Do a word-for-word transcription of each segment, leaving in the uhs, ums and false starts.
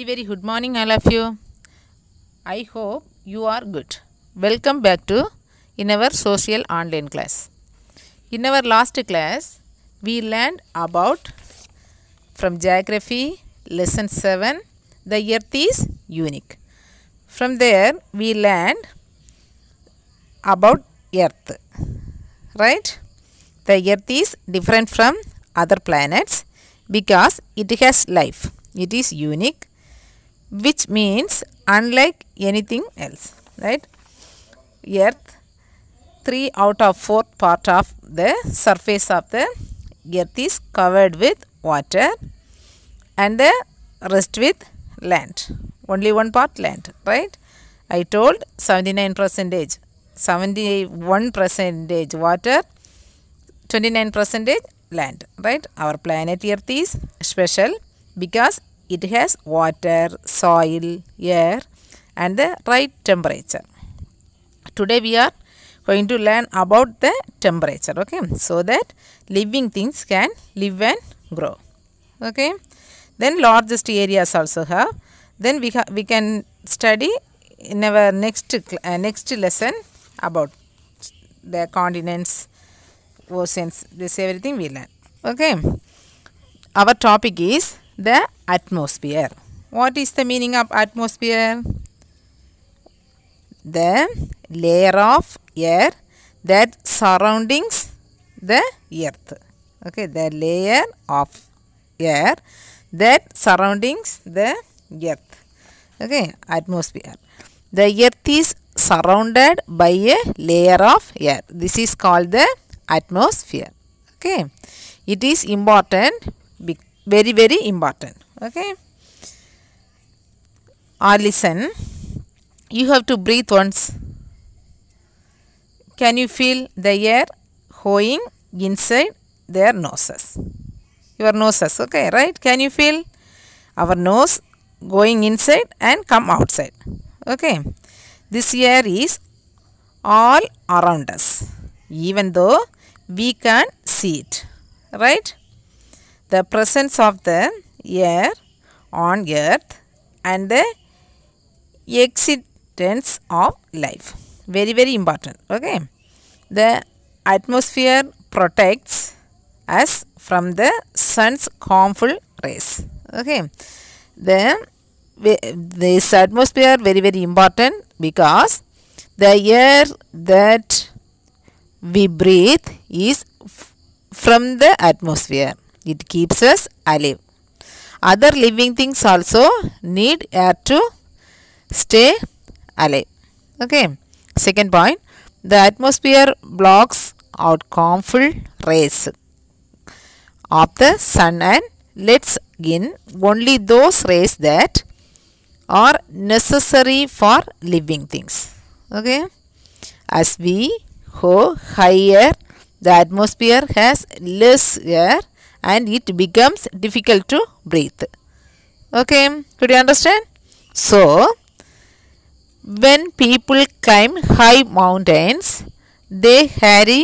very good morning all of you. I hope you are good. Welcome back to in our social online class. In our last class we learned about from geography lesson seven, the earth is unique. From there we learned about earth, right? The earth is different from other planets because it has life. It is unique, which means unlike anything else, right? Earth, three out of four part of the surface of the earth is covered with water and the rest with land. Only one part land, right? I told seventy-nine percentage, seventy-one percentage water, twenty-nine percentage land, right? Our planet earth is special because it has water, soil, air and the right temperature. Today we are going to learn about the temperature, okay, so that living things can live and grow, okay. Then largest areas also have. Then we, ha we can study in our next, uh, next lesson about the continents, oceans, this everything we learn, okay. Our topic is the atmosphere. What is the meaning of atmosphere? The layer of air that surroundings the earth. Okay, the layer of air that surroundings the earth. Okay, atmosphere. The earth is surrounded by a layer of air. This is called the atmosphere. Okay, it is important, very very important, okay. Or listen, you have to breathe once. Can you feel the air going inside their noses, your noses, okay, right? Can you feel our nose going inside and come outside, okay. This air is all around us even though we can't see it, right? The presence of the air on earth and the existence of life, very very important, okay. The atmosphere protects us from the sun's harmful rays, okay. The this atmosphere very very important because the air that we breathe is from the atmosphere. It keeps us alive. Other living things also need air to stay alive. Okay. Second point, the atmosphere blocks out harmful rays of the sun and lets in only those rays that are necessary for living things. Okay. As we go higher, the atmosphere has less air and it becomes difficult to breathe. Okay, could you understand? So, when people climb high mountains, they carry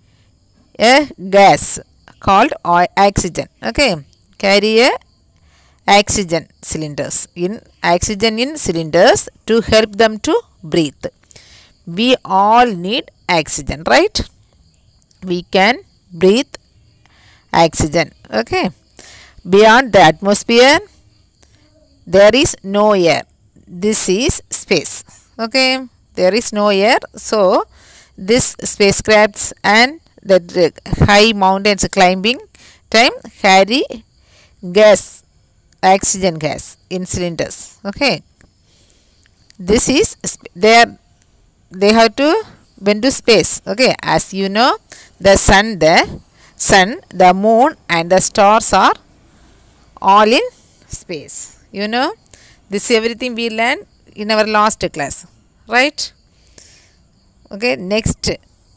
a gas called oxygen. Okay, carry a oxygen cylinders in oxygen in cylinders to help them to breathe. We all need oxygen, right? We can breathe oxygen, okay. Beyond the atmosphere there is no air. This is space, okay. There is no air, so this spacecrafts and the high mountains climbing time carry gas, oxygen gas in cylinders, okay. This is there, they have to went to space, okay. As you know, the sun the sun, the moon and the stars are all in space, you know. This everything we learned in our last class, right? Okay, next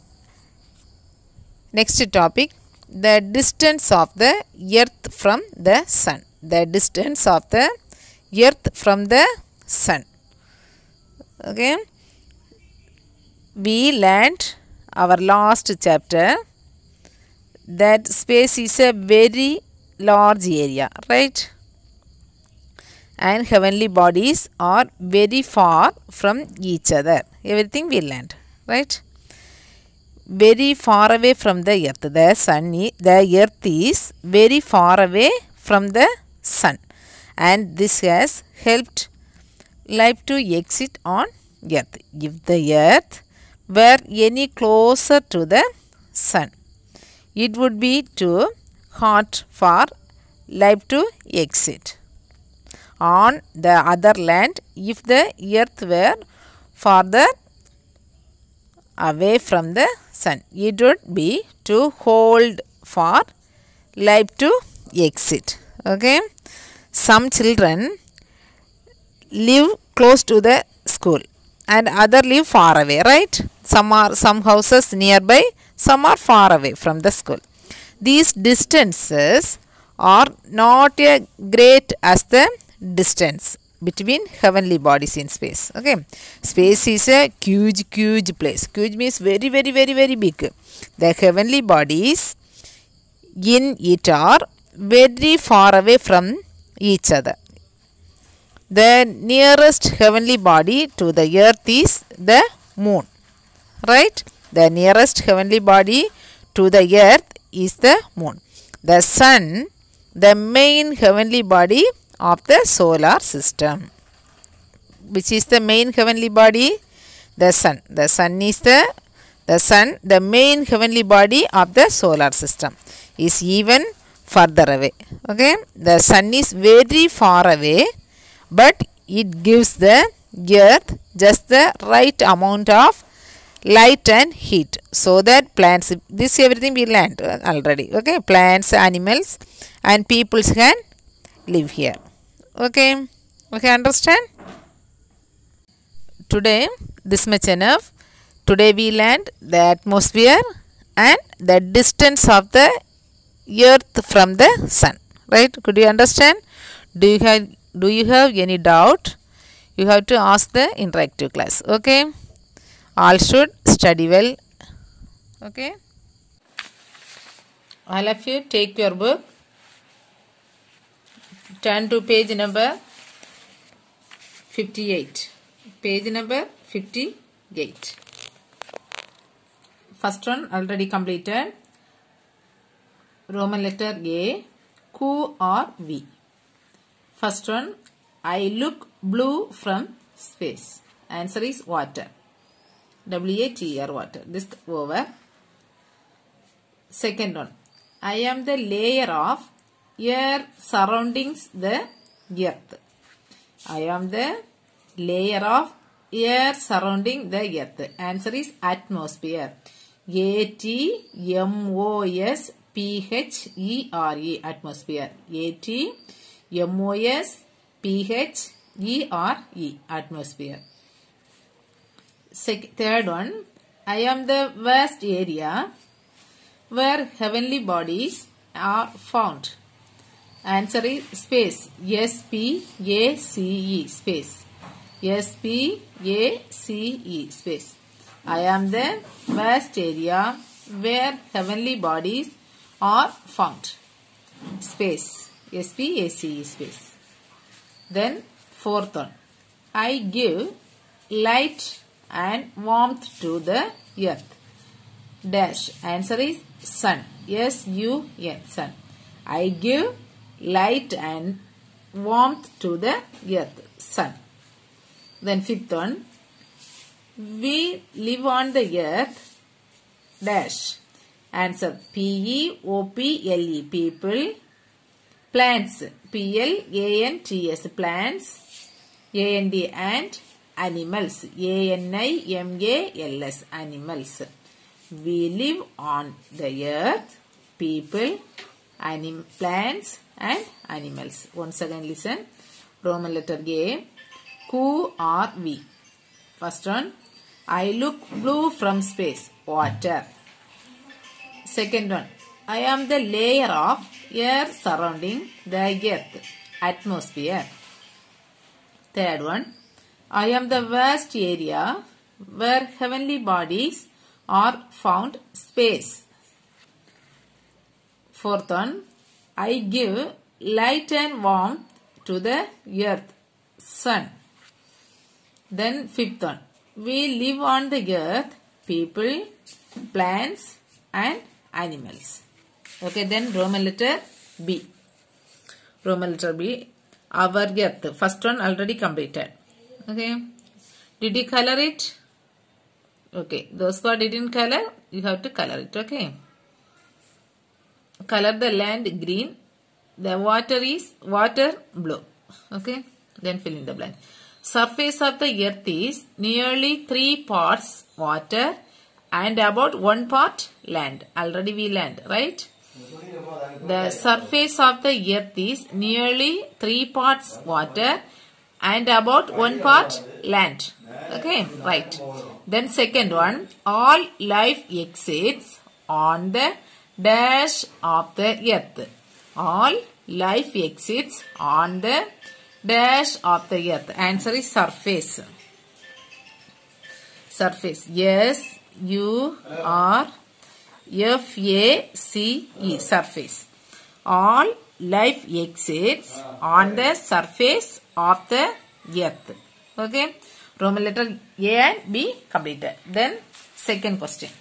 next topic, the distance of the earth from the sun. The distance of the earth from the sun, okay. We learned our last chapter that space is a very large area, right? and heavenly bodies are very far from each other. Everything we learned, right? Very far away from the earth. The sun, the earth is very far away from the sun, and this has helped life to exist on earth. If the earth were any closer to the sun, it would be too hot for life to exist. On the other hand, if the earth were farther away from the sun, it would be too cold for life to exist. Okay. Some children live close to the school and other live far away, right? Some are some houses nearby, some are far away from the school. These distances are not a great as the distance between heavenly bodies in space. Okay, space is a huge huge place. Huge means very very very very big. The heavenly bodies in it are very far away from each other. The nearest heavenly body to the earth is the moon, right? The nearest heavenly body to the earth is the moon. The sun, the main heavenly body of the solar system. Which is the main heavenly body? The sun. The sun is the the sun, the main heavenly body of the solar system, is even further away. Okay, the sun is very far away, but it gives the earth just the right amount of light and heat, so that plants, this everything we learned already. Okay, plants, animals and people can live here. Okay, okay, understand? Today this much enough. Today we learned the atmosphere and the distance of the earth from the sun, right? Could you understand? Do you have do you have any doubt? You have to ask the interactive class. Okay, all should study well. Okay, all of you take your book, turn to page number fifty-eight. Page number fifty-eight. First one already completed. Roman letter A, Q or V. First one, I look blue from space. Answer is water. W A T R, water. This over. Second one, I am the layer of air surrounding the earth. I am the layer of air surrounding the earth. Answer is atmosphere. A T M O S P H E R E, atmosphere. A T M O S P H E R E, atmosphere. Second, third one, I am the vast area where heavenly bodies are found. Answer is space. S P A C E, space. S P A C E, space. I am the vast area where heavenly bodies are found. Space. S P A C E, space. Then fourth one, I give light and warmth to the earth. Dash. Answer is sun. S U N, sun. I give light and warmth to the earth. Sun. Then fifth one, we live on the earth. Dash. Answer P E O P L E, people. Plants. P L A N T S, plants. A N D and animals. A N I M A L S, animals. We live on the earth, people, anim plants and animals. Once again listen. Roman letter A, Q or V. First one, I look blue from space. Water. Second one, I am the layer of air surrounding the earth. Atmosphere. Third one, I am the vast area where heavenly bodies are found. Space. Fourth one, I give light and warmth to the earth, sun. Then fifth one, we live on the earth, people, plants and animals. Okay, then Roman letter B. Roman letter B, our earth. First one already completed. Okay, did you color it? Okay, those who didn't color, you have to color it. Okay, color the land green, the water is water blue. Okay, then fill in the blank. Surface of the earth is nearly three parts water and about one part land. Already we land, right? The surface of the earth is nearly three parts water and about one part land. Okay, right. Then second one, all life exists on the dash of the earth. All life exists on the dash of the earth. Answer is surface. Surface. Yes, U R F A C E. Surface. All life exists on the surface of the earth. Okay. Roman letter A and B completed. Then second question.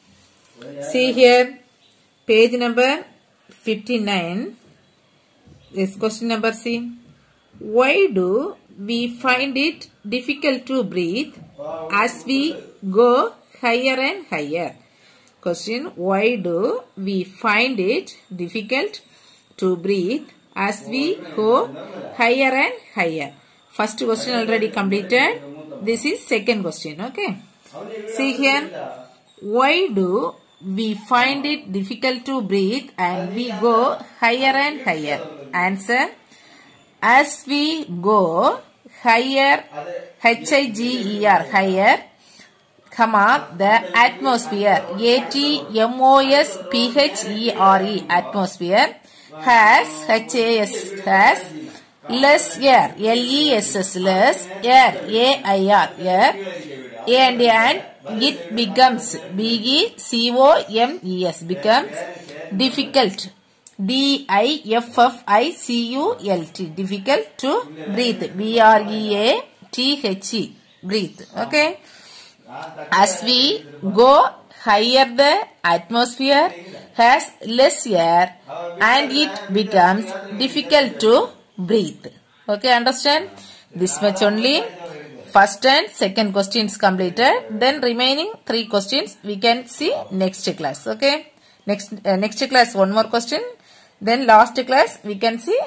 See here, page number fifty-nine. This question number C. Why do we find it difficult to breathe as we go higher and higher? Question, why do we find it difficult to breathe as we go higher and higher? First question already completed. This is second question. Okay. See here, why do we find it difficult to breathe and we go higher and higher? Answer, as we go higher, H I G E R, higher, comma, the atmosphere, A T M O S P H E R E, atmosphere, has, H A S, has, less air, L E S S, less, air, A I R, air, and, and it becomes, B E C O M E S, becomes difficult, D I F F I C U L T, difficult to breathe, B R E A T H E, breathe. Okay. As we go higher, the atmosphere has less air and it becomes difficult to breathe. Okay, understand? This much only. First and second questions completed. Then remaining three questions we can see next class. Okay. Next uh, next class one more question. Then last class we can see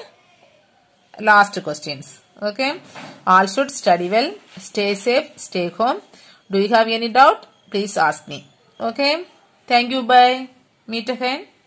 last questions. Okay. All should study well. Stay safe. Stay home. Do you have any doubt? Please ask me. Okay. Thank you. Bye. Meet again.